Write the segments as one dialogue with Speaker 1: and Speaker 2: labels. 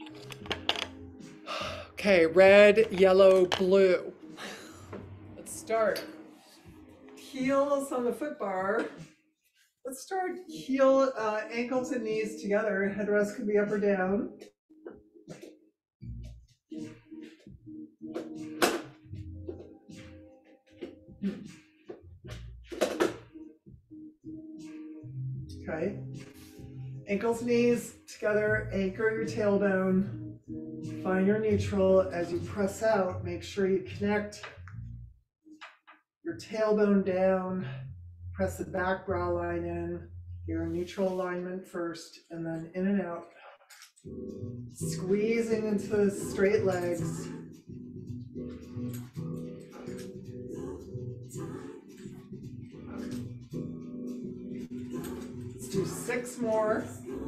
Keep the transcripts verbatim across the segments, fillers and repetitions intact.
Speaker 1: Okay, red, yellow, blue. Let's start. Heels on the foot bar. Let's start heel, uh, ankles and knees together. Headrest could be up or down. Okay. Ankles, knees together, anchor your tailbone. Find your neutral. As you press out, make sure you connect your tailbone down. Press the back brow line in. Your neutral alignment first, and then in and out. Squeezing into the straight legs. Let's do six more.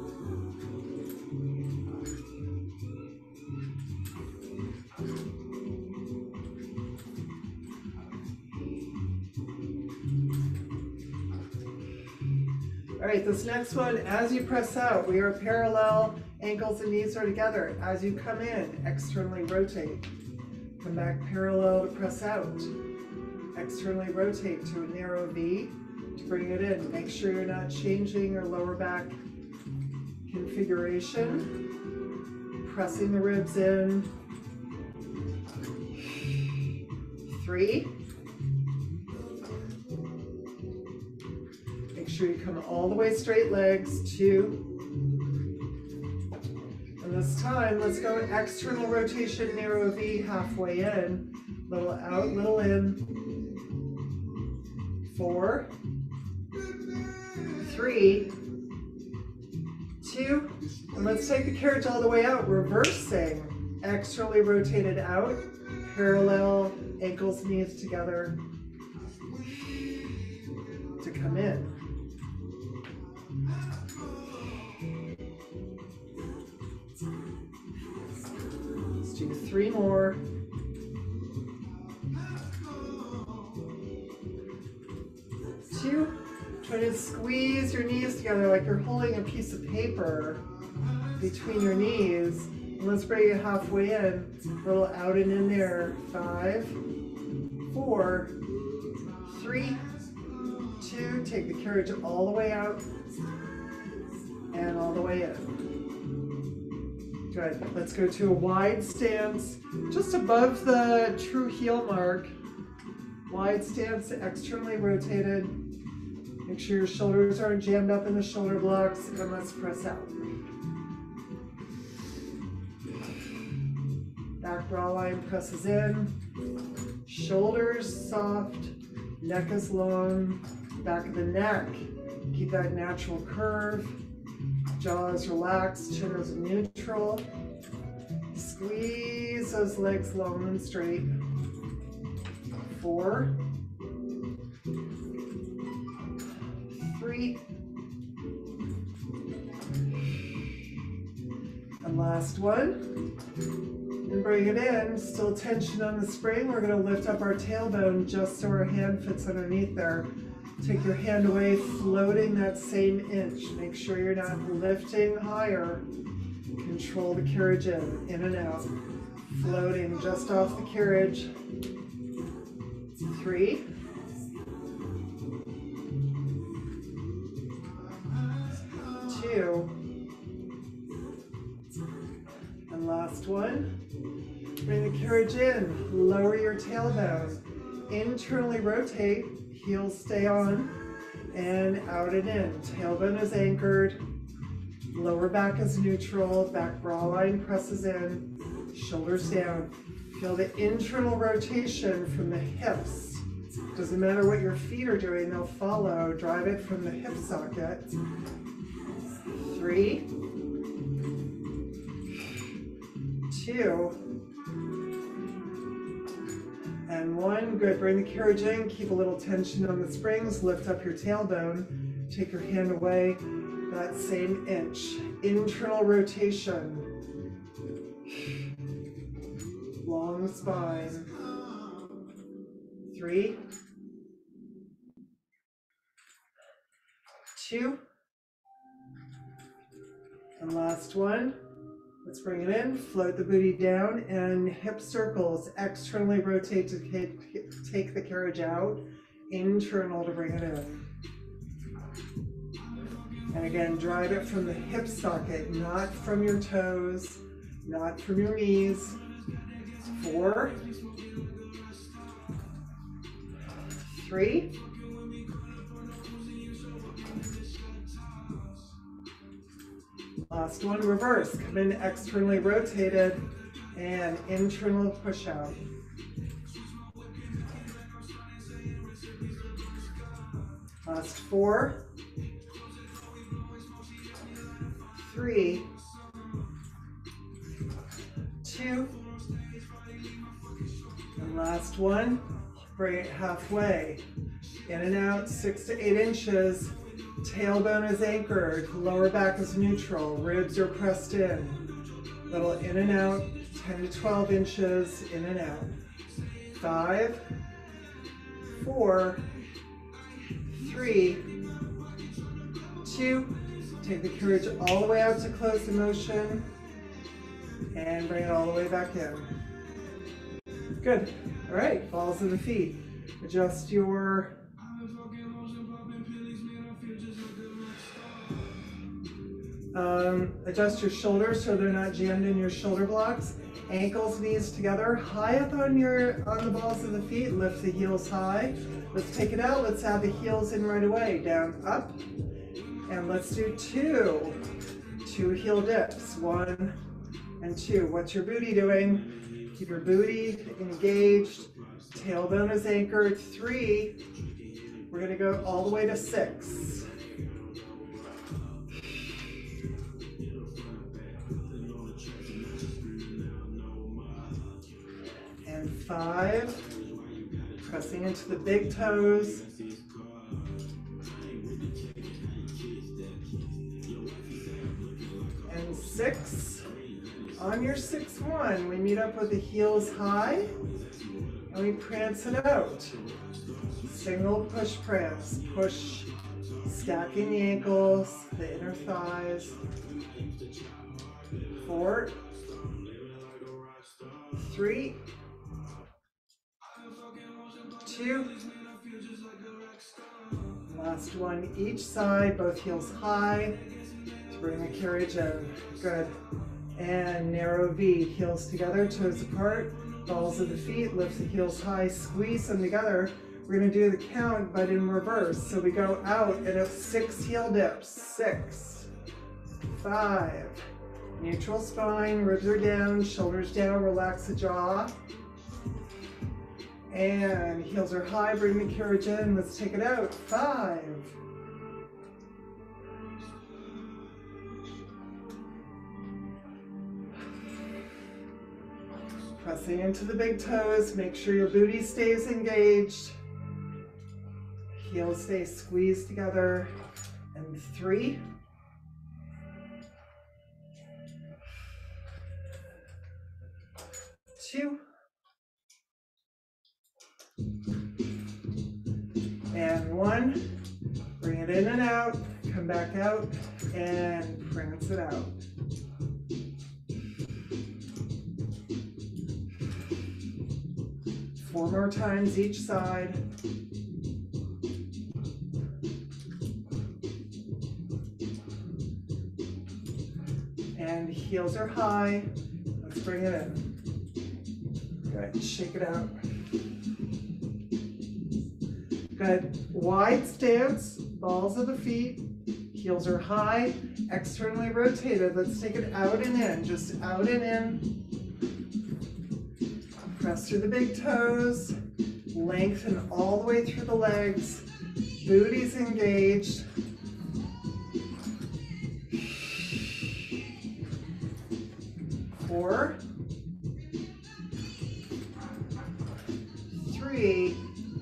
Speaker 1: All right, this next one, as you press out, we are parallel, ankles and knees are together. As you come in, externally rotate. Come back parallel to press out. Externally rotate to a narrow V to bring it in. Make sure you're not changing your lower back configuration. Pressing the ribs in. Three. Make sure you come all the way straight legs. Two. And this time, let's go external rotation, narrow V, halfway in. Little out, little in. Four. Three. Two. And let's take the carriage all the way out, reversing. Externally rotated out. Parallel, ankles, knees together. To come in. Let's do three more. Two. Try to squeeze your knees together like you're holding a piece of paper between your knees. And let's bring it halfway in. A little out and in there. Five, four, three, two. Take the carriage all the way out and all the way in. Good. Let's go to a wide stance, just above the true heel mark. Wide stance, externally rotated. Make sure your shoulders aren't jammed up in the shoulder blocks, and let's press out. Back brow line presses in. Shoulders soft, neck is long, back of the neck. Keep that natural curve. Jaw is relaxed, chin is neutral. Squeeze those legs long and straight. Four. Three. And last one. And bring it in, still tension on the spring. We're going to lift up our tailbone just so our hand fits underneath there. Take your hand away, floating that same inch. Make sure you're not lifting higher. Control the carriage in, in and out. Floating just off the carriage. Three. Two. And last one. Bring the carriage in, lower your tailbone. Internally rotate. Heels stay on, and out and in. Tailbone is anchored, lower back is neutral, back brow line presses in, shoulders down. Feel the internal rotation from the hips. Doesn't matter what your feet are doing, they'll follow. Drive it from the hip socket. Three, two, and one. Good. Bring the carriage in. Keep a little tension on the springs. Lift up your tailbone. Take your hand away. That same inch. Internal rotation. Long spine. Three. Two. And last one. Let's bring it in, float the booty down, and hip circles. Externally rotate to take the carriage out. Internal to bring it in. And again, drive it from the hip socket, not from your toes, not from your knees. Four, three, last one, reverse. Come in externally rotated and internal push out. Last four, three, two, and last one, bring it halfway. In and out, six to eight inches. Tailbone is anchored, lower back is neutral, ribs are pressed in. Little in and out, ten to twelve inches, in and out. Five, four, three, two, take the carriage all the way out to close the motion, and bring it all the way back in. Good. All right, balls of the feet. Adjust your um, adjust your shoulders so they're not jammed in your shoulder blocks. Ankles, knees together, high up on your on the balls of the feet. Lift the heels high. Let's take it out. Let's add the heels in right away. Down, up, and let's do two. Two heel dips. One and two. What's your booty doing? Keep your booty engaged. Tailbone is anchored. Three. We're gonna go all the way to six. And five. Pressing into the big toes. And six. On your six one, we meet up with the heels high and we prance it out. Single push prance. Push, stacking the ankles, the inner thighs. Four, three, two, last one each side, both heels high to bring the carriage in. Good. And narrow V, heels together, toes apart, balls of the feet, lift the heels high, squeeze them together. We're gonna do the count, but in reverse. So we go out and it's six heel dips. Six, five, neutral spine, ribs are down, shoulders down, relax the jaw. And heels are high, bring the carriage in. Let's take it out. Five. Pressing into the big toes. Make sure your booty stays engaged. Heels stay squeezed together. And three. Two. And one. Bring it in and out. Come back out and prance it out. Four more times each side. And heels are high. Let's bring it in. Good. Shake it out. Good. Wide stance, balls of the feet, heels are high, externally rotated. Let's take it out and in, just out and in. Press through the big toes, lengthen all the way through the legs, booty's engaged. Four, three,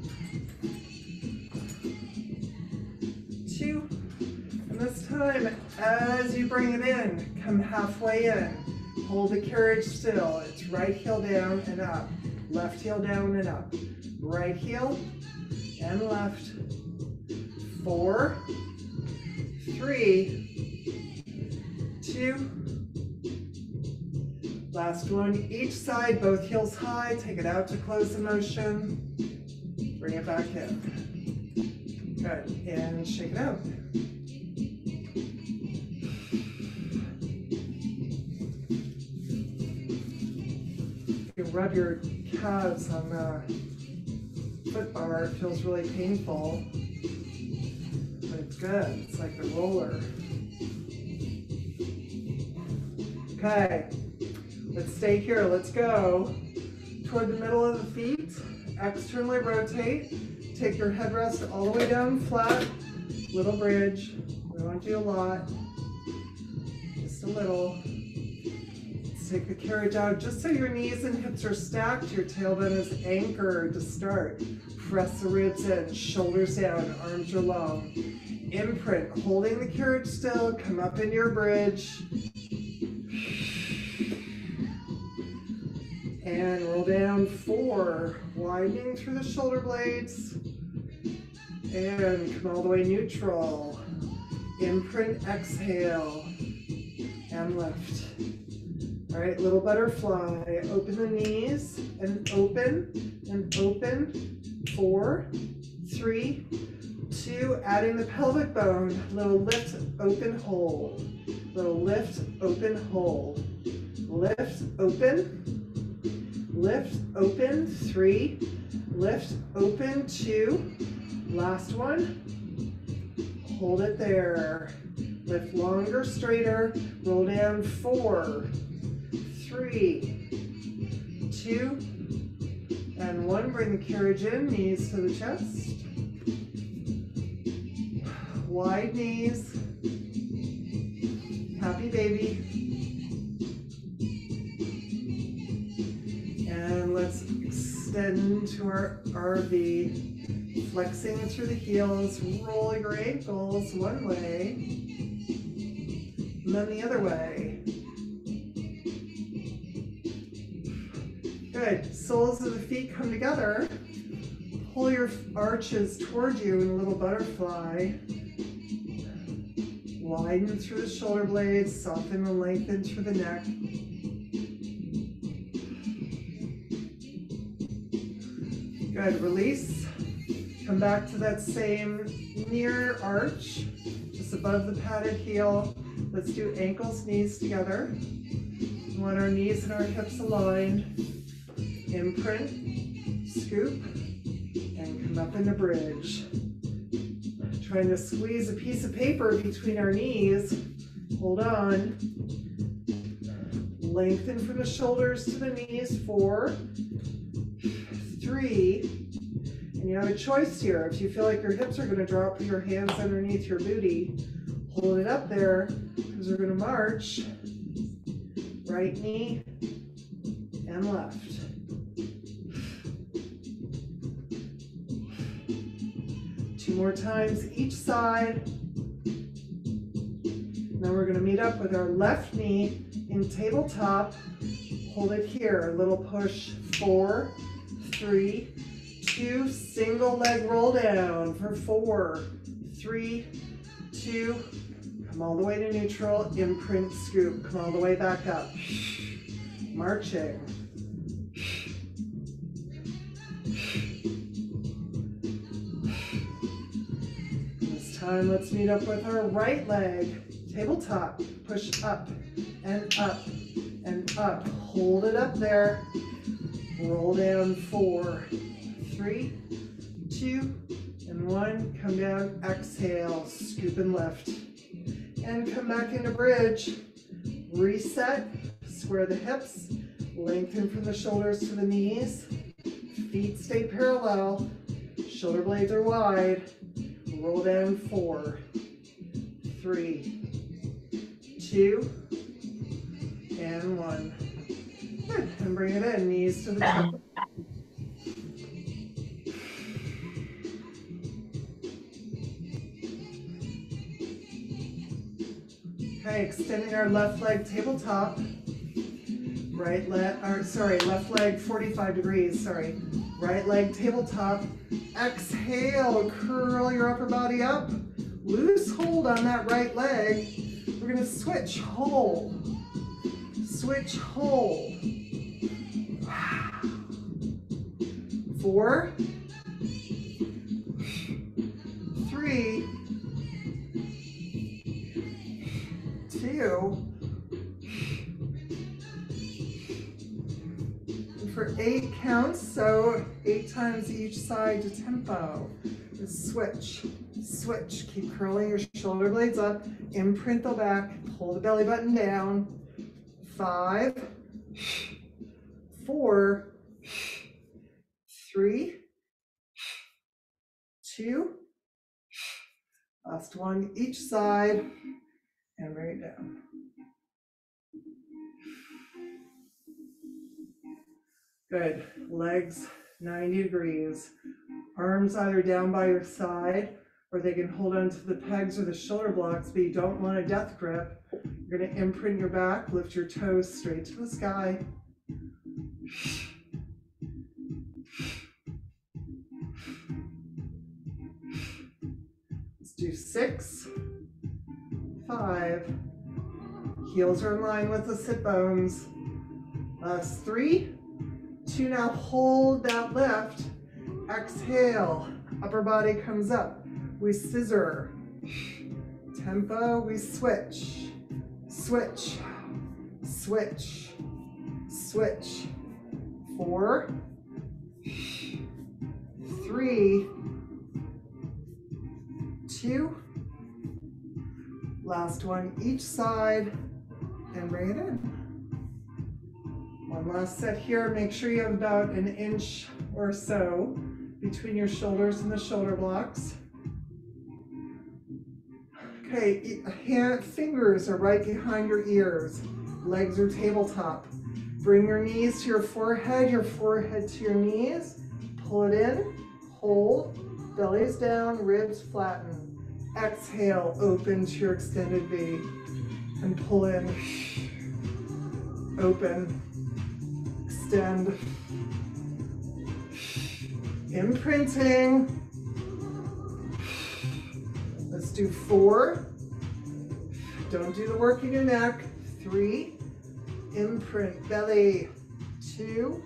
Speaker 1: two, and this time, as you bring it in, come halfway in. Hold the carriage still. It's right heel down and up. Left heel down and up. Right heel and left. Four, three, two, Last one, each side, both heels high. Take it out to close the motion. Bring it back in. Good, and shake it out. You can rub your calves on the foot bar. It feels really painful, but it's good. It's like the roller. Okay, let's stay here. Let's go toward the middle of the feet. Externally rotate. Take your headrest all the way down flat. Little bridge. We won't do a lot. Just a little. Let's take the carriage out just so your knees and hips are stacked. Your tailbone is anchored to start. Press the ribs in, shoulders down, arms are long. Imprint, holding the carriage still. Come up in your bridge. And roll down four, widening through the shoulder blades. And come all the way neutral. Imprint, exhale, and lift. All right, little butterfly. Open the knees, and open, and open. Four, three, two, adding the pelvic bone. Little lift, open, hold. Little lift, open, hold. Lift, open. Lift, open, three, lift, open, two, last one, hold it there, lift longer, straighter, roll down, four, three, two, and one, bring the carriage in, knees to the chest, wide knees, happy baby. And let's extend to our R V, flexing through the heels, roll your ankles one way, and then the other way. Good, soles of the feet come together, pull your arches toward you in a little butterfly, widen through the shoulder blades, soften and lengthen through the neck. Good, release. Come back to that same near arch, just above the padded heel. Let's do ankles, knees together. We want our knees and our hips aligned. Imprint, scoop, and come up into bridge. Trying to squeeze a piece of paper between our knees. Hold on. Lengthen from the shoulders to the knees. Four, three, and you have a choice here. If you feel like your hips are going to drop, put your hands underneath your booty. Hold it up there, because we're going to march. Right knee and left. Two more times each side. Now we're going to meet up with our left knee in tabletop. Hold it here, a little push. Four, three, two, single leg roll down for four, three, two, come all the way to neutral, imprint, scoop, come all the way back up. Marching. This time let's meet up with our right leg, tabletop, push up and up and up, hold it up there. Roll down, four, three, two, and one. Come down, exhale, scoop and lift. And come back into bridge. Reset, square the hips, lengthen from the shoulders to the knees. Feet stay parallel, shoulder blades are wide. Roll down, four, three, two, and one. Good, and bring it in, knees to the top. Okay, extending our left leg tabletop. Right leg, or sorry, left leg forty-five degrees, sorry. Right leg tabletop. Exhale, curl your upper body up. Loose hold on that right leg. We're gonna switch, hold. switch, hold. Four, three, two, and for eight counts, so eight times each side to tempo. Switch, switch, keep curling your shoulder blades up, imprint the back, pull the belly button down. Five, four, three, two, last one each side, and bring it down. Good, legs ninety degrees. Arms either down by your side, or they can hold onto the pegs or the shoulder blocks, but you don't want a death grip. You're gonna imprint your back, lift your toes straight to the sky. Let's do six, five, heels are in line with the sit bones. Last three, two, now hold that lift. Exhale, upper body comes up. We scissor. Tempo, we switch. Switch, switch, switch. Four, three, two, last one each side, and bring it in. One last set here. Make sure you have about an inch or so between your shoulders and the shoulder blocks. Okay, hand, fingers are right behind your ears. Legs are tabletop. Bring your knees to your forehead, your forehead to your knees. Pull it in, hold, belly's down, ribs flatten. Exhale, open to your extended V. And pull in, open, extend. Imprinting. Let's do four. Don't do the work in your neck. Three. Imprint, belly. Two.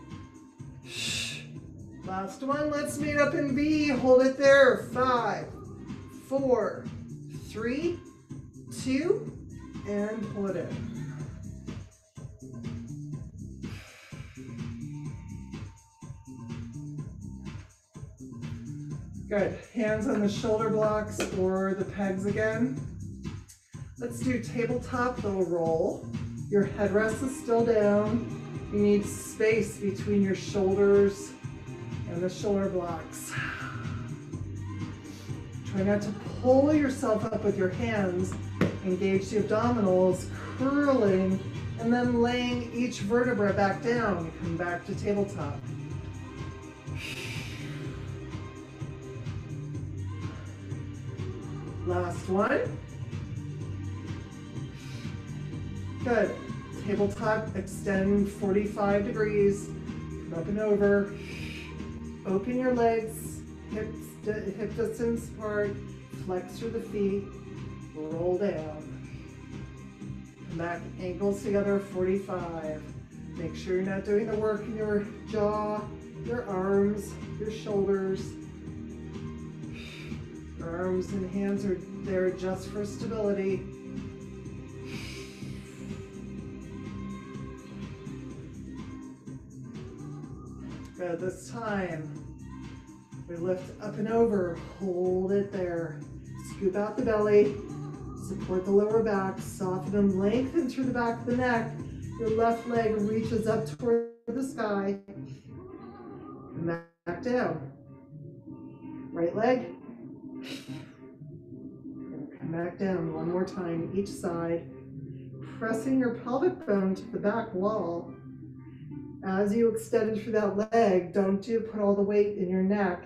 Speaker 1: Last one. Let's meet up in V. Hold it there. Five, four, three, two, and pull it in. Good, hands on the shoulder blocks or the pegs again. Let's do tabletop little roll. Your headrest is still down. You need space between your shoulders and the shoulder blocks. Try not to pull yourself up with your hands. Engage the abdominals, curling, and then laying each vertebra back down. Come back to tabletop. Last one. Good. Tabletop, extend forty-five degrees. Come up and over. Open your legs, hips, hip distance apart. Flex through the feet. Roll down. Come back, ankles together, forty-five. Make sure you're not doing the work in your jaw, your arms, your shoulders. Your arms and hands are there just for stability. Good, this time, we lift up and over, hold it there. Scoop out the belly, support the lower back, soften and lengthen through the back of the neck. Your left leg reaches up toward the sky. Come back down. Right leg. Come back down one more time, each side. Pressing your pelvic bone to the back wall. As you extend through that leg, don't do put all the weight in your neck.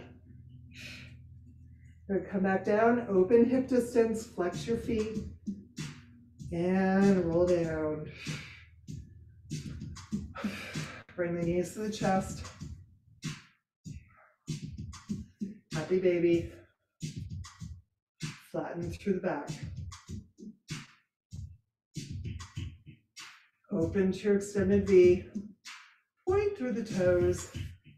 Speaker 1: Good, come back down, open hip distance, flex your feet, and roll down. Bring the knees to the chest. Happy baby. Flatten through the back. Open to your extended V. Point through the toes.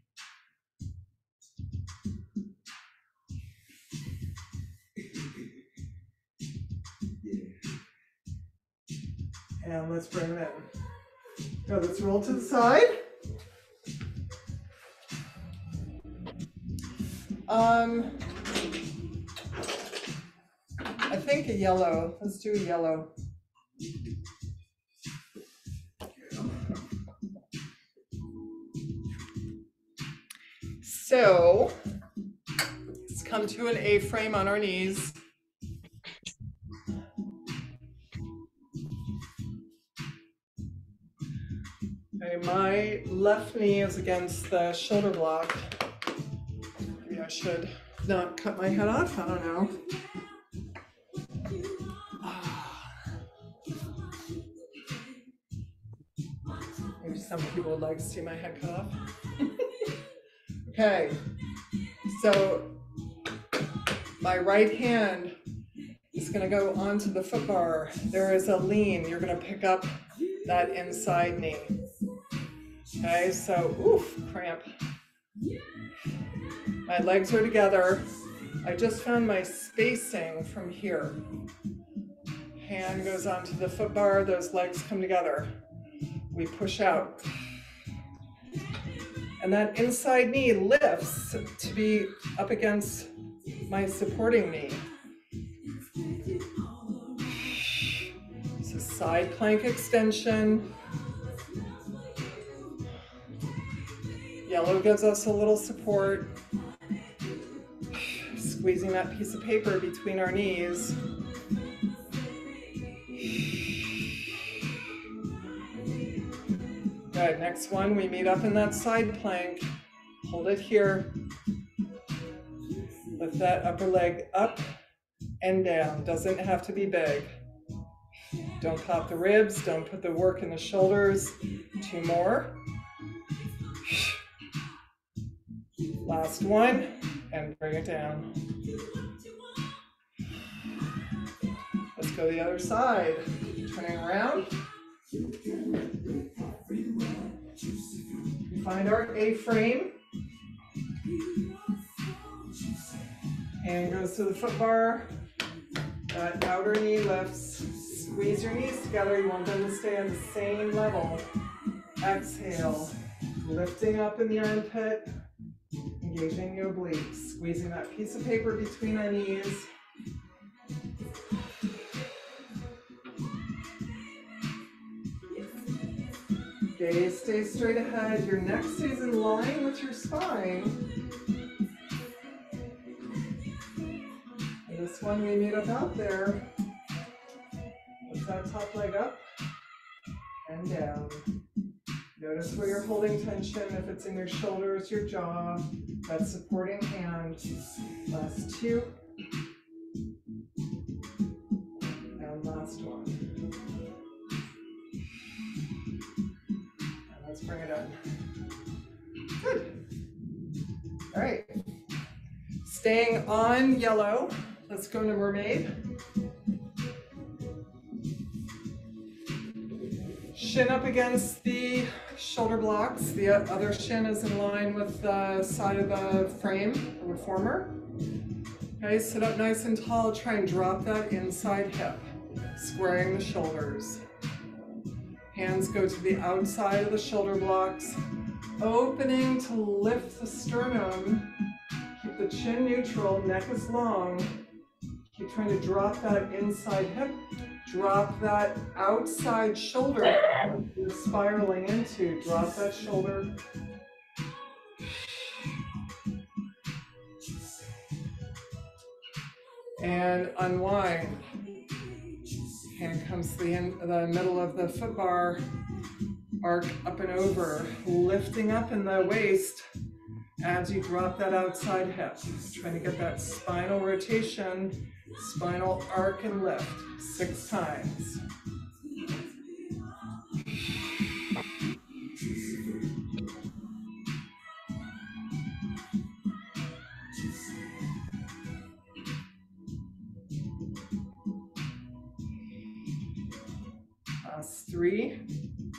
Speaker 1: And let's bring it in. Now let's roll to the side. Um, I think a yellow. Let's do a yellow. So let's come to an A-frame on our knees. Okay, my left knee is against the shoulder block. Maybe I should not cut my head off, I don't know. Maybe some people would like to see my head cut off. Okay, so my right hand is going to go onto the foot bar. There is a lean. You're going to pick up that inside knee. Okay, so, oof, cramp. My legs are together. I just found my spacing from here. Hand goes onto the foot bar, those legs come together. We push out. And that inside knee lifts to be up against my supporting knee. So side plank extension. Yellow gives us a little support. Squeezing that piece of paper between our knees. Good, next one, we meet up in that side plank. Hold it here. Lift that upper leg up and down. Doesn't have to be big. Don't pop the ribs, don't put the work in the shoulders. Two more. Last one, and bring it down. Let's go the other side. Turning around. Find our A-frame. Hand goes to the foot bar. That outer knee lifts. Squeeze your knees together. You want them to stay on the same level. Exhale. Lifting up in the armpit. Engaging the obliques. Squeezing that piece of paper between our knees. Gaze stays straight ahead. Your neck stays in line with your spine. And this one we meet up out there. Lift that top leg up and down. Notice where you're holding tension, if it's in your shoulders, your jaw, that supporting hand. Last two. And last one. And let's bring it in. Good. All right. Staying on yellow, let's go to mermaid. Shin up against the shoulder blocks. The other shin is in line with the side of the frame, the reformer. Okay, sit up nice and tall. Try and drop that inside hip, squaring the shoulders. Hands go to the outside of the shoulder blocks, opening to lift the sternum. Keep the chin neutral, neck is long. Keep trying to drop that inside hip. Drop that outside shoulder you're spiraling into. Drop that shoulder. And unwind. Hand comes to the, end, the middle of the foot bar. Arc up and over. Lifting up in the waist as you drop that outside hip. Trying to get that spinal rotation, spinal arc and lift. Six times. Last three.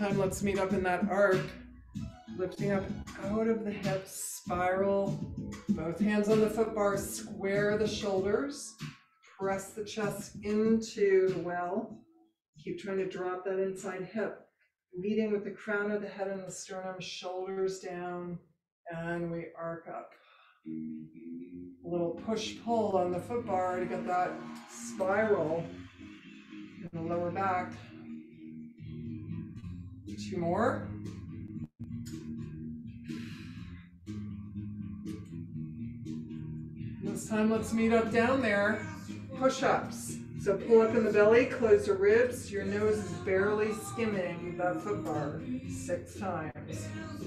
Speaker 1: time, let's meet up in that arc. Lifting up out of the hips, spiral. Both hands on the foot bar, square the shoulders. Press the chest into the well. Keep trying to drop that inside hip. Leading with the crown of the head and the sternum, shoulders down, and we arc up. A little push-pull on the foot bar to get that spiral in the lower back. Two more. This time, let's meet up down there. Push-ups. So pull up in the belly, close the ribs. Your nose is barely skimming that foot bar. Six times.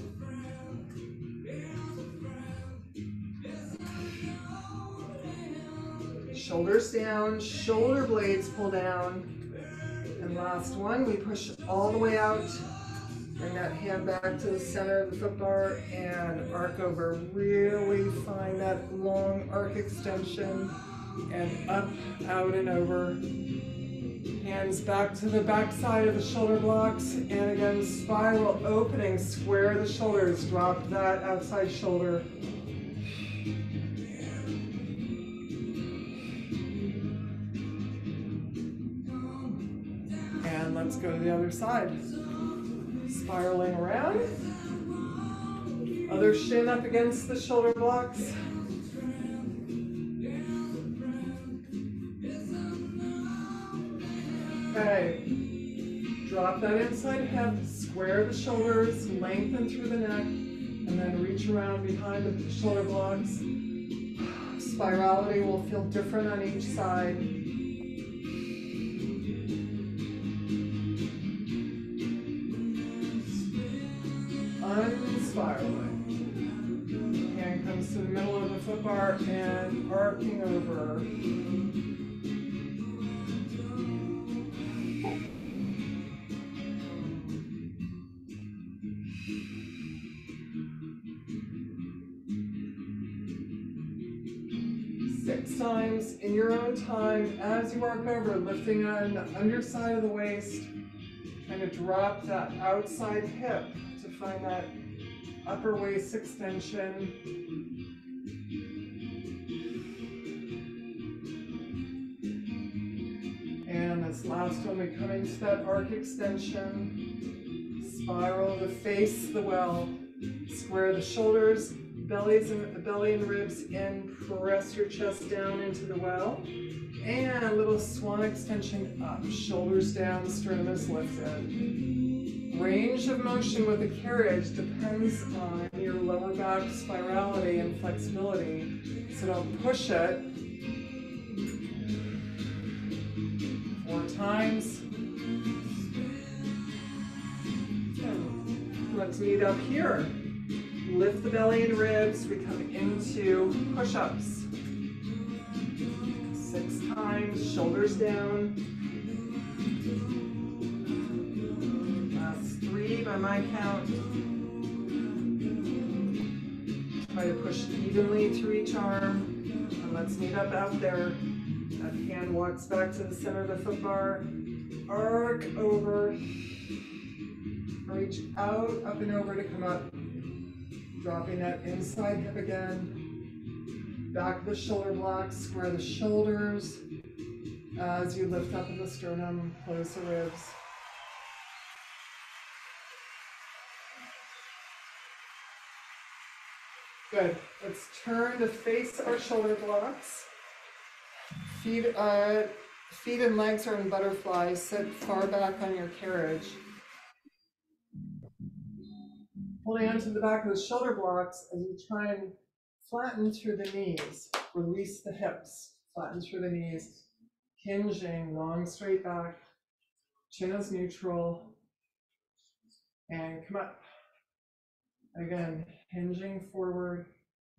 Speaker 1: Shoulders down, shoulder blades pull down. And last one, we push all the way out. Bring that hand back to the center of the foot bar and arc over. Really find that long arc extension and up, out, and over. Hands back to the back side of the shoulder blocks. And again, spiral opening, square the shoulders, drop that outside shoulder. And let's go to the other side. Spiraling around. Other shin up against the shoulder blocks. Okay. Drop that inside hip, square the shoulders, lengthen through the neck, and then reach around behind the shoulder blocks. Spirality will feel different on each side. Unspiraling. Hand comes to the middle of the foot bar and arcing over. Six times in your own time as you arc over, lifting on the underside of the waist, trying to drop that outside hip to find that upper waist extension. And this last one, we come into that arc extension, spiral the face, the well, square the shoulders, bellies and belly and ribs in, press your chest down into the well, and a little swan extension up, shoulders down, sternum is lifted. Range of motion with the carriage depends on your lower back spirality and flexibility, so don't push it. Four times. And let's meet up here. Lift the belly and ribs. We come into push-ups. Six times, shoulders down. Last three by my count. Try to push evenly through each arm. And let's meet up out there. That hand walks back to the center of the foot bar. Arc over. Reach out, up and over to come up. Dropping that inside hip again. Back of the shoulder blocks, square the shoulders. As you lift up in the sternum, close the ribs. Good. Let's turn to face our shoulder blocks. Feet, uh, feet and legs are in butterfly. Sit far back on your carriage. Holding onto the back of the shoulder blocks as you try and flatten through the knees. Release the hips. Flatten through the knees. Hinging, long straight back. Chin is neutral. And come up. Again, hinging forward.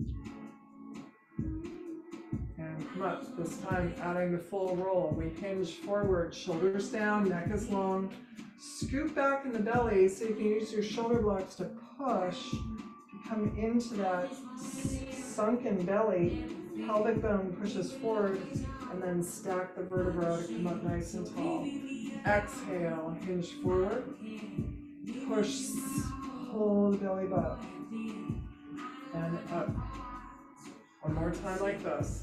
Speaker 1: And come up. This time adding the full roll. We hinge forward, shoulders down, neck is long. Scoop back in the belly so you can use your shoulder blocks to push, come into that sunken belly. Pelvic bone pushes forward, and then stack the vertebra to come up nice and tall. Exhale, hinge forward. Push, pull the belly back. And up. One more time like this.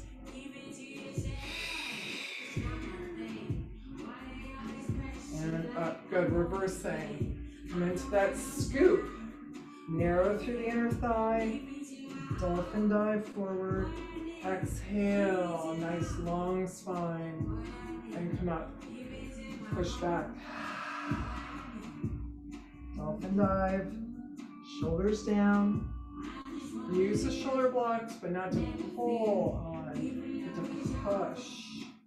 Speaker 1: And up. Good. Reversing. Come into that scoop. Narrow through the inner thigh. Dolphin dive forward. Exhale. Nice long spine. And come up. Push back. Dolphin dive. Shoulders down. Use the shoulder blocks, but not to pull on, but to push.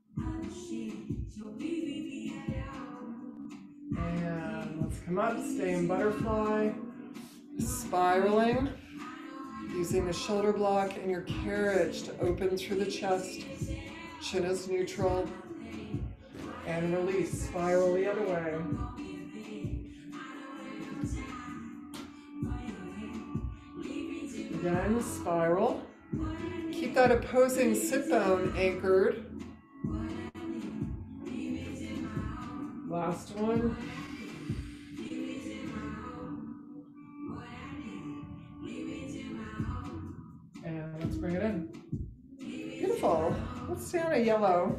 Speaker 1: And let's come up, stay in butterfly. Spiraling, using the shoulder block and your carriage to open through the chest. Chin is neutral. And release, spiral the other way. Again, spiral. Keep that opposing sit bone anchored. Last one. And let's bring it in. Beautiful. Let's stay on a yellow.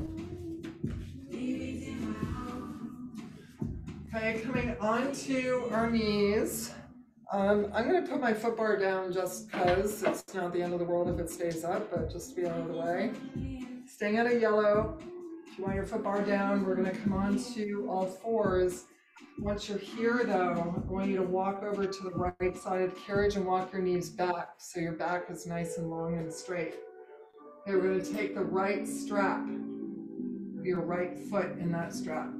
Speaker 1: Okay, coming onto our knees. Um, I'm going to put my foot bar down just because it's not the end of the world if it stays up, but just to be out of the way. Staying at a yellow. If you want your foot bar down, we're going to come on to all fours. Once you're here, though, I want you to walk over to the right side of the carriage and walk your knees back so your back is nice and long and straight. Okay, we're going to take the right strap, your right foot in that strap.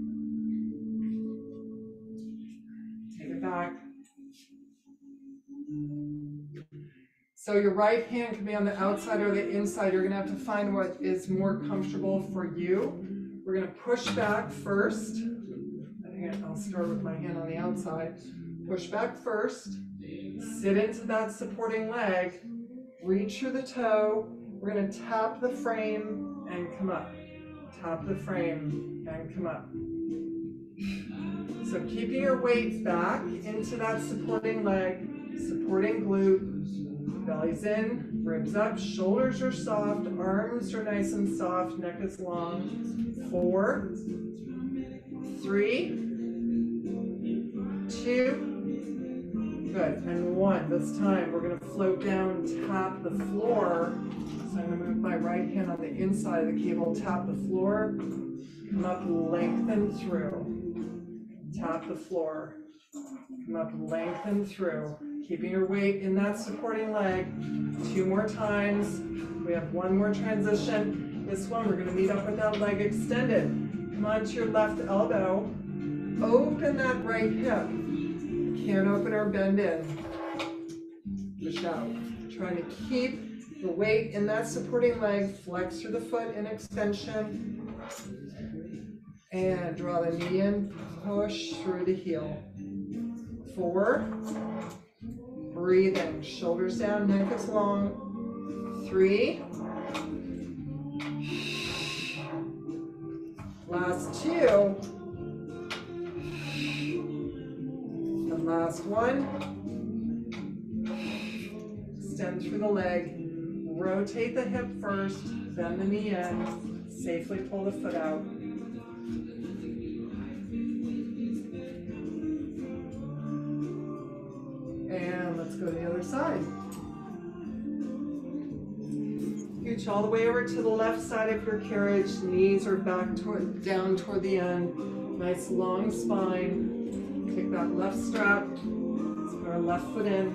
Speaker 1: Take it back. So your right hand can be on the outside or the inside. You're going to have to find what is more comfortable for you. We're going to push back first. I think I'll start with my hand on the outside. Push back first. Sit into that supporting leg. Reach through the toe. We're going to tap the frame and come up. Tap the frame and come up. So keeping your weight back into that supporting leg, supporting glute. Belly's in, ribs up, shoulders are soft, arms are nice and soft, neck is long. Four, three, two, good, and one. This time we're going to float down, tap the floor. So I'm going to move my right hand on the inside of the cable, tap the floor, come up, lengthen through, tap the floor, come up, lengthen through. Keeping your weight in that supporting leg. Two more times. We have one more transition. This one, we're going to meet up with that leg extended. Come on to your left elbow. Open that right hip. Can't open or bend in. Push out. Trying to keep the weight in that supporting leg. Flex through the foot in extension. And draw the knee in. Push through the heel. Four. Breathing, shoulders down, neck is long. Three. Last two. And last one. Extend through the leg. Rotate the hip first, bend the knee in. Safely pull the foot out. And let's go to the other side. Reach all the way over to the left side of your carriage. Knees are back toward, down toward the end. Nice long spine. Take that left strap. Let's put our left foot in.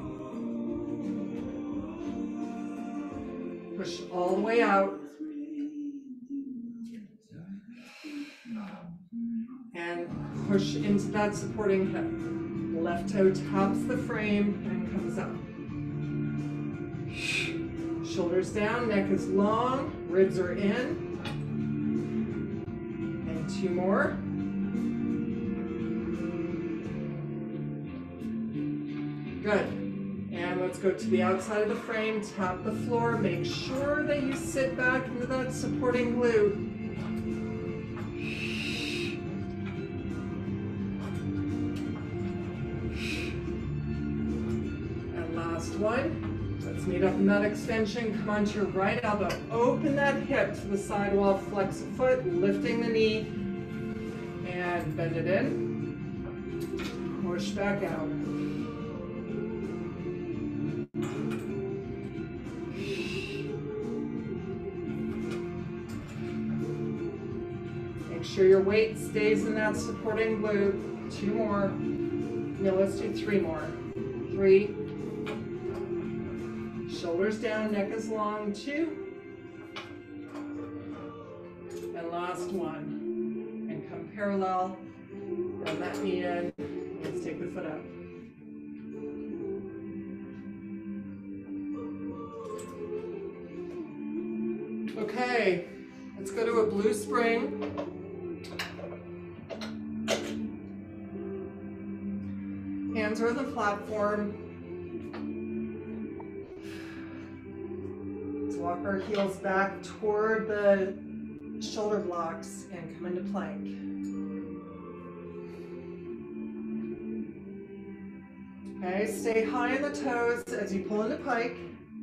Speaker 1: Push all the way out. And push into that supporting hip. Left toe taps the frame and comes up. Shoulders down, neck is long, ribs are in. And two more. Good. And let's go to the outside of the frame, tap the floor, make sure that you sit back into that supporting glute. Meet up in that extension, come onto your right elbow. Open that hip to the sidewall, flex the foot, lifting the knee, and bend it in. Push back out. Make sure your weight stays in that supporting glute. Two more. No, let's do three more. Three. Shoulders down, neck is long. Two. And last one. And come parallel. Run that knee in. Let's take the foot up. Okay, let's go to a blue spring. Hands are on the platform. Let's walk our heels back toward the shoulder blocks and come into plank. Okay, stay high on the toes as you pull into pike.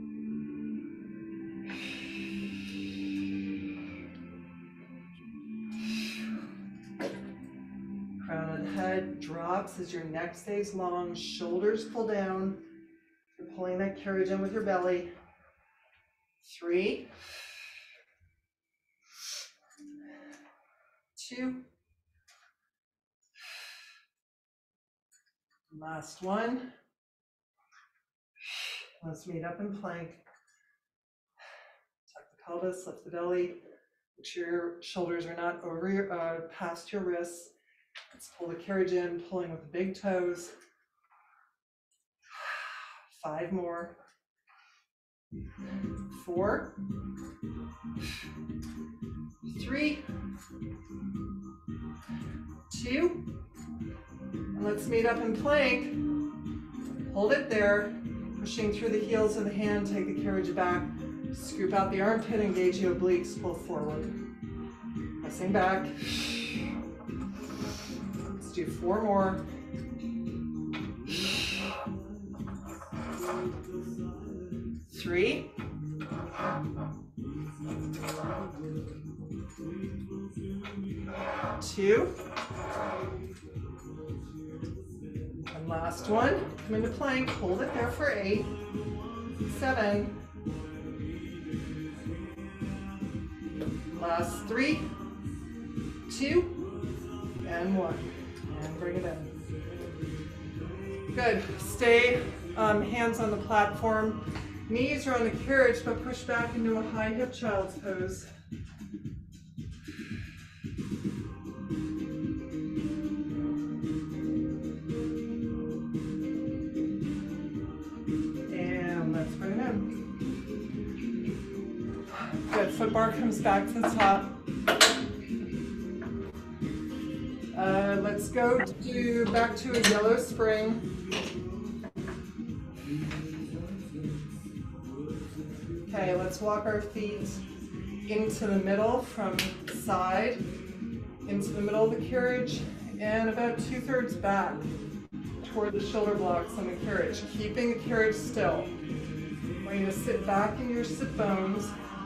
Speaker 1: Crown of the head drops as your neck stays long, shoulders pull down. You're pulling that carriage in with your belly. Three, two, last one. Let's meet up in plank. Tuck the pelvis, lift the belly. Make sure your shoulders are not over your, uh, past your wrists. Let's pull the carriage in, pulling with the big toes. Five more. Four. Three. Two. And let's meet up in plank. Hold it there. Pushing through the heels of the hand, take the carriage back. Scoop out the armpit, engage your obliques, pull forward. Pressing back. Let's do four more. Three. Two. And last one. Come into plank, hold it there for eight. Seven. Last three, two, and one. And bring it in. Good. Stay um, hands on the platform. Knees are on the carriage, but push back into a high hip child's pose. And let's bring it in. Good. Foot bar comes back to the top. Uh, let's go to back to a yellow spring. Okay, let's walk our feet into the middle from side, into the middle of the carriage, and about two-thirds back toward the shoulder blocks on the carriage, keeping the carriage still. I want you to sit back in your sit bones,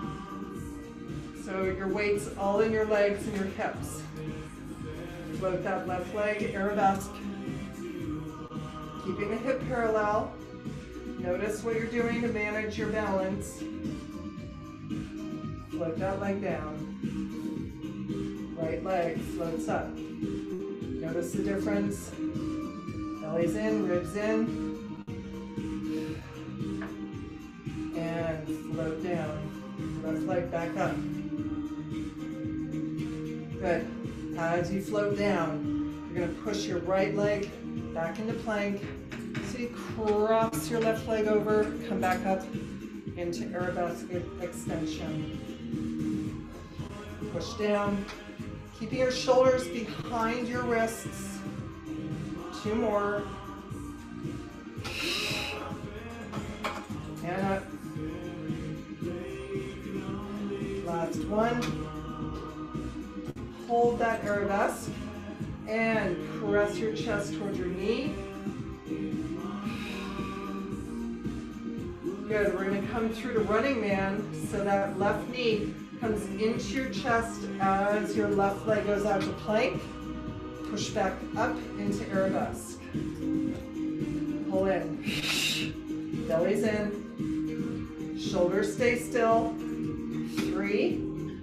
Speaker 1: so your weight's all in your legs and your hips. Float that left leg, arabesque. Keeping the hip parallel. Notice what you're doing to manage your balance. Float that leg down. Right leg floats up. Notice the difference. Belly's in, ribs in. And float down. Left leg back up. Good. As you float down, you're going to push your right leg back into plank. So you cross your left leg over, come back up into arabesque extension. Push down, keeping your shoulders behind your wrists. Two more. And up. Last one. Hold that arabesque and press your chest towards your knee. Good, we're gonna come through to running man, so that left knee comes into your chest as your left leg goes out to plank. Push back up into arabesque. Pull in. Belly's in. Shoulders stay still. Three.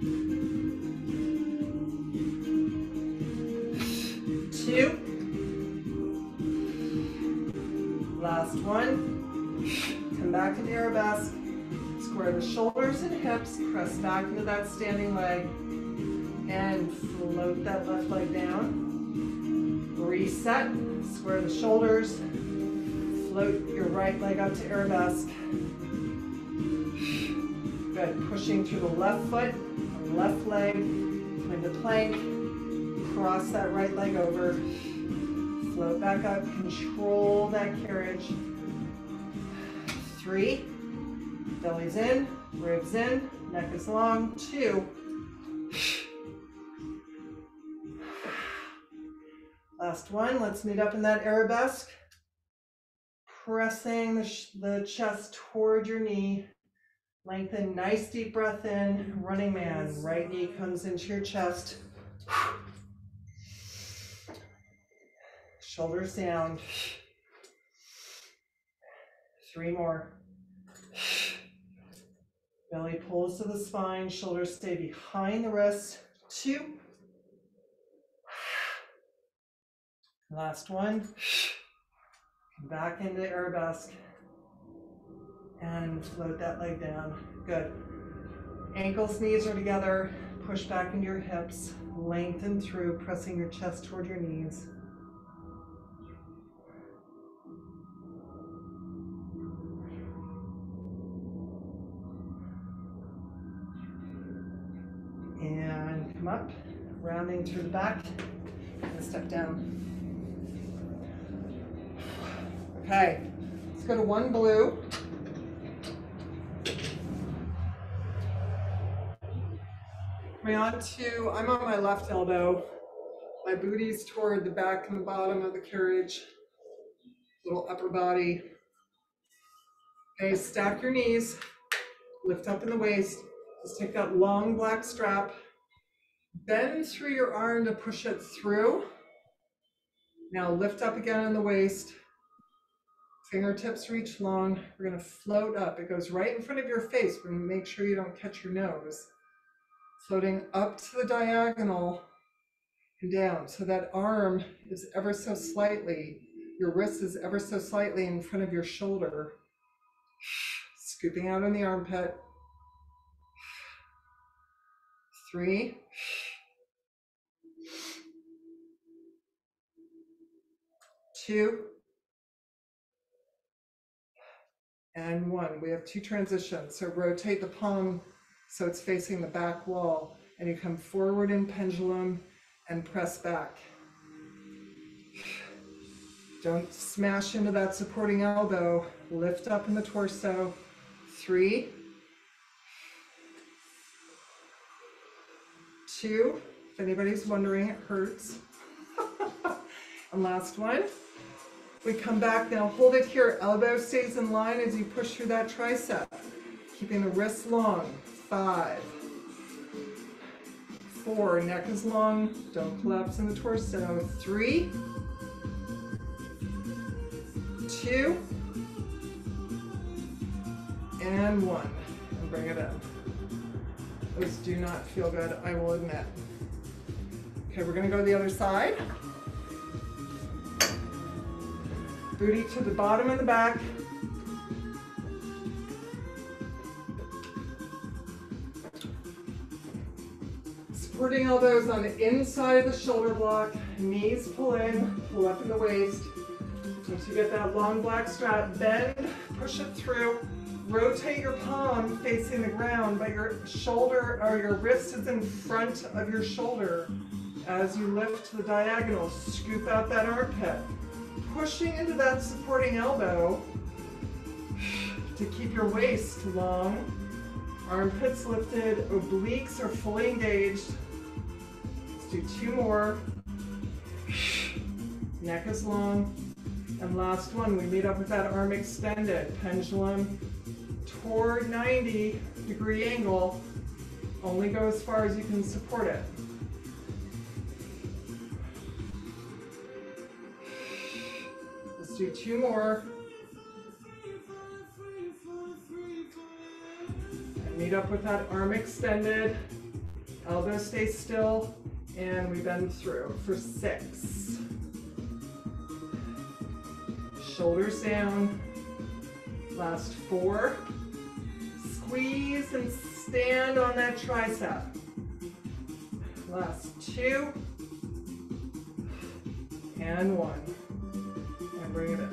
Speaker 1: Two. Last one. Come back into arabesque. Square the shoulders and hips. Press back into that standing leg. And float that left leg down. Reset. Square the shoulders. Float your right leg up to arabesque. Good. Pushing through the left foot, left leg, come into plank. Cross that right leg over. Float back up. Control that carriage. Three. Belly's in. Ribs in. Neck is long. Two. Last one. Let's meet up in that arabesque. Pressing the, sh the chest toward your knee. Lengthen, nice deep breath in. Running man. Right knee comes into your chest. Shoulders down. Three more. Belly pulls to the spine. Shoulders stay behind the wrists. Two. Last one. Back into arabesque. And float that leg down. Good. Ankles, knees are together. Push back into your hips. Lengthen through, pressing your chest toward your knees. And come up, rounding through the back, and step down. Okay, let's go to one blue. Coming on to, I'm on my left elbow. My booty's toward the back and the bottom of the carriage. Little upper body. Okay, stack your knees. Lift up in the waist. Just take that long black strap. Bend through your arm to push it through. Now lift up again in the waist. Fingertips reach long. We're gonna float up. It goes right in front of your face. We're gonna make sure you don't catch your nose. Floating up to the diagonal and down. So that arm is ever so slightly, your wrist is ever so slightly in front of your shoulder. Scooping out in the armpit. Three. Two. And one. We have two transitions. So rotate the palm so it's facing the back wall, and you come forward in pendulum and press back. Don't smash into that supporting elbow. Lift up in the torso. Three. Two. If anybody's wondering, it hurts. And last one. We come back now, hold it here. Elbow stays in line as you push through that tricep. Keeping the wrists long. Five. Four. Neck is long. Don't collapse in the torso. Three. Two. And one. And bring it in. Those do not feel good, I will admit. Okay, we're going to go to the other side. Booty to the bottom and the back. Supporting elbows on the inside of the shoulder block. Knees pull in, pull up in the waist. Once you get that long black strap, bend, push it through. Rotate your palm facing the ground, but your shoulder or your wrist is in front of your shoulder. As you lift to the diagonal, scoop out that armpit. Pushing into that supporting elbow to keep your waist long. Armpits lifted, obliques are fully engaged. Let's do two more. Neck is long. And last one, we meet up with that arm extended. Pendulum, toward ninety degree angle. Only go as far as you can support it. Let's do two more. And meet up with that arm extended. Elbow stays still. And we bend through for six. Shoulders down. Last four. Squeeze and stand on that tricep. Last two. And one. And bring it in.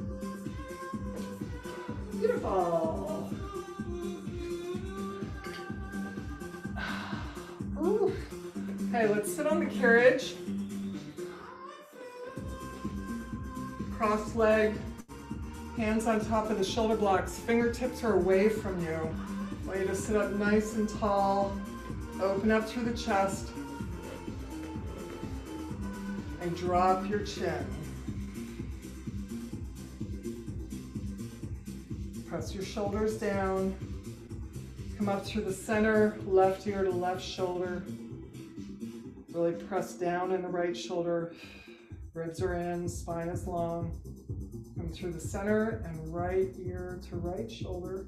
Speaker 1: Beautiful. Ooh. Okay, let's sit on the carriage. Cross leg, hands on top of the shoulder blocks, fingertips are away from you. I want you to sit up nice and tall, open up through the chest, and drop your chin. Press your shoulders down, come up through the center, left ear to left shoulder. Really press down in the right shoulder. Ribs are in, spine is long. Come through the center and right ear to right shoulder.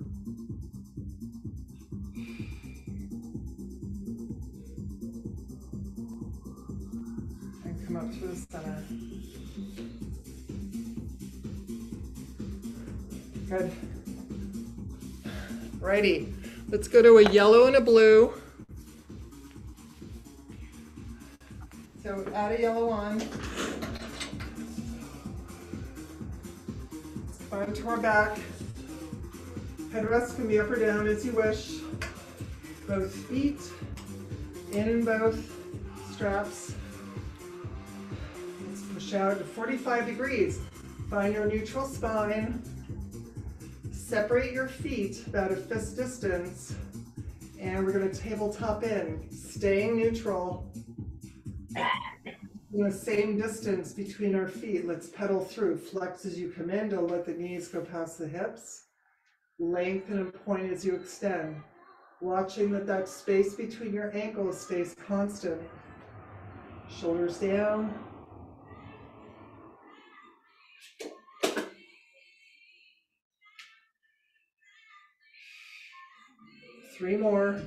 Speaker 1: And come up through the center. Good. Righty. Let's go to a yellow and a blue. So add a yellow on. Spine to our back. Headrest can be up or down as you wish. Both feet in both straps. Let's push out to forty-five degrees. Find your neutral spine. Separate your feet about a fist distance. And we're going to tabletop in, staying neutral. In the same distance between our feet. Let's pedal through. Flex as you come in. Don't let the knees go past the hips. Lengthen and point as you extend. Watching that that space between your ankles stays constant. Shoulders down. Three more.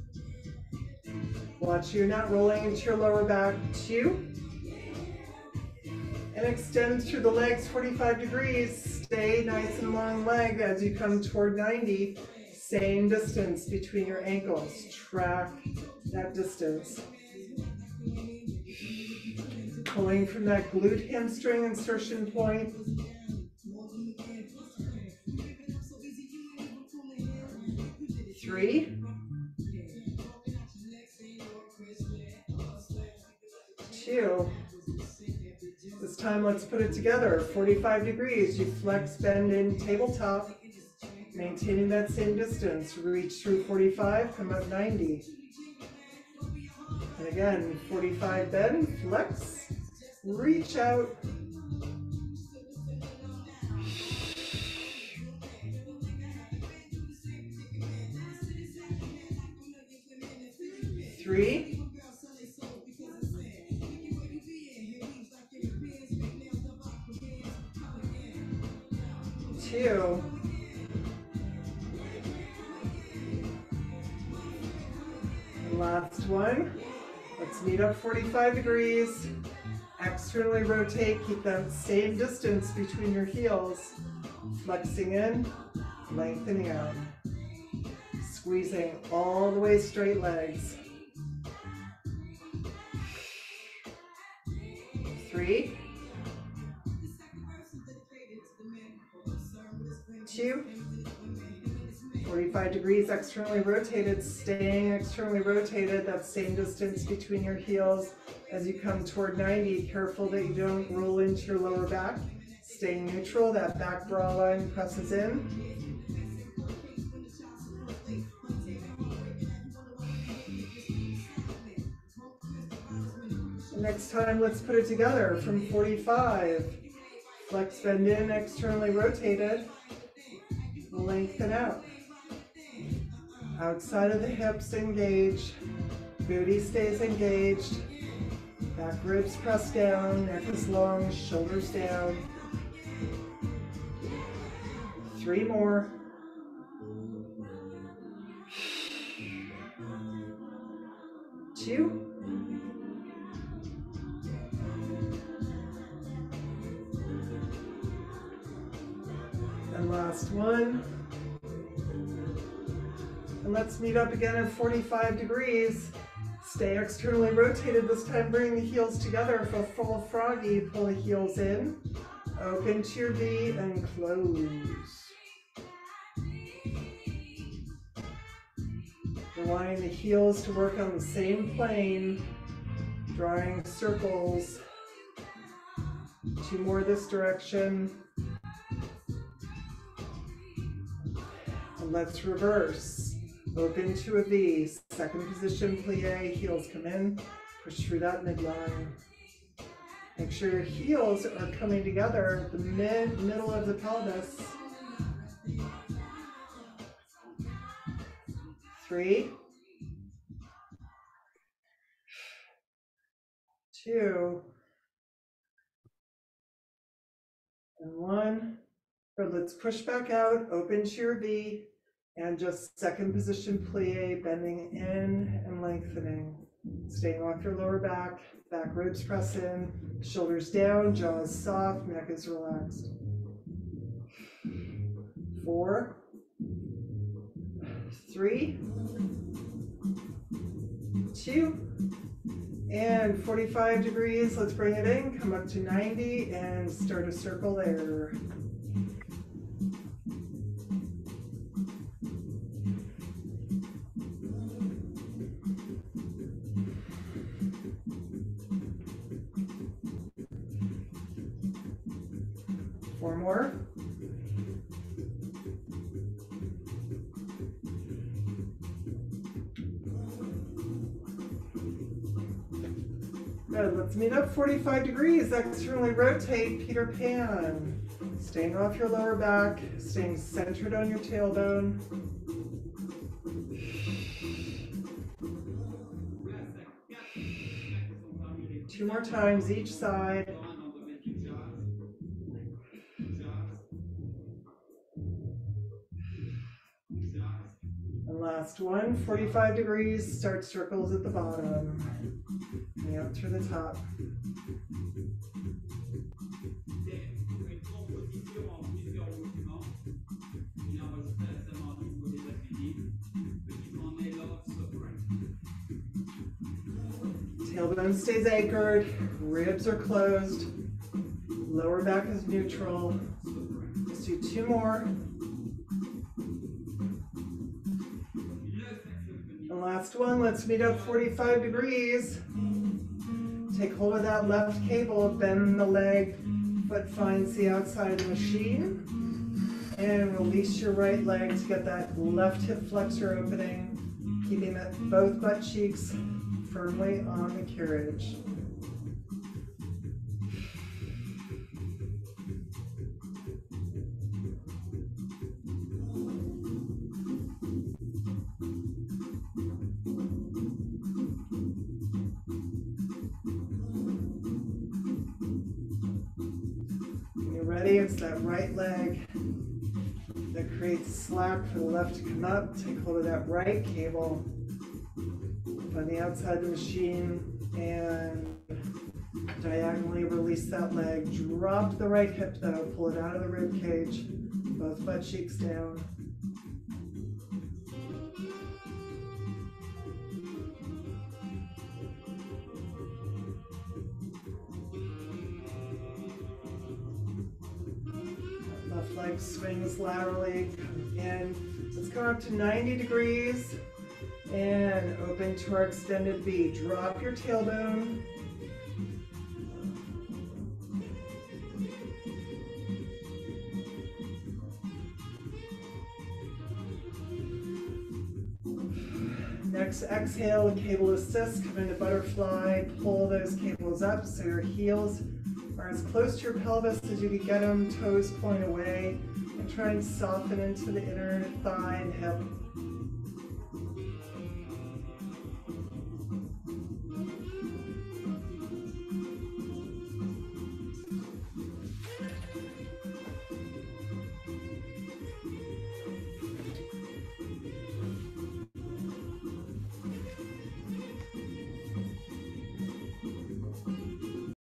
Speaker 1: Watch you not rolling into your lower back. Two. And extend through the legs forty-five degrees. Stay nice and long leg as you come toward ninety. Same distance between your ankles. Track that distance. Pulling from that glute hamstring insertion point. Three. Two. This time, let's put it together. forty-five degrees. You flex, bend in tabletop, maintaining that same distance. Reach through forty-five, come up ninety. And again, forty-five bend, flex, reach out. Three. Two. And last one. Let's meet up forty-five degrees. Externally rotate. Keep that same distance between your heels. Flexing in, lengthening out. Squeezing all the way straight legs. Three. Two, forty-five degrees externally rotated, staying externally rotated, that same distance between your heels as you come toward ninety. Careful that you don't roll into your lower back. Stay neutral, that back bra line presses in. Next time, let's put it together from forty-five. Flex, bend in, externally rotated. Lengthen out. Outside of the hips engaged, booty stays engaged, back ribs pressed down, neck is long, shoulders down. Three more. Two. And last one. And let's meet up again at forty-five degrees. Stay externally rotated. This time bring the heels together for full froggy. Pull the heels in. Open to your V and close. We're wanting the heels to work on the same plane, drawing circles. Two more this direction. And let's reverse. Open to a V, second position plie, heels come in, push through that midline. Make sure your heels are coming together at the mid, middle of the pelvis. Three, two, and one. Or let's push back out, open to your V, and just second position plie, bending in and lengthening. Staying off your lower back, back ribs press in, shoulders down, jaws soft, neck is relaxed. Four, three, two, and forty-five degrees. Let's bring it in, come up to ninety and start a circle there. Four more. Good, let's meet up forty-five degrees, externally rotate, Peter Pan. Staying off your lower back, staying centered on your tailbone. Two more times each side. And last one, forty-five degrees, start circles at the bottom. And up through the top. Tailbone stays anchored, ribs are closed, lower back is neutral. Let's do two more. And last one, let's meet up forty-five degrees. Take hold of that left cable, bend the leg, foot finds the outside of the machine, and release your right leg to get that left hip flexor opening, keeping that both butt cheeks firmly on the carriage. It's that right leg that creates slack for the left to come up. Take hold of that right cable on the outside of the machine and diagonally release that leg. Drop the right hip though, pull it out of the rib cage, both butt cheeks down. Leg swings laterally, in. Let's go up to ninety degrees and open to our extended V. Drop your tailbone. Next exhale, cable assist, come into butterfly, pull those cables up so your heels are as close to your pelvis as you can get them, toes point away, and try and soften into the inner thigh and hip.